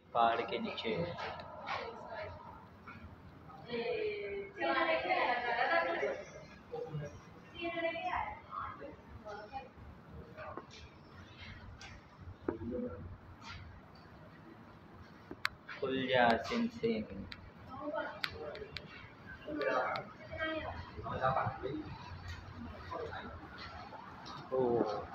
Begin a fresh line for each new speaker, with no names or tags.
पहाड़ के नीचे। खुल जा सिंह सिंह। Oh.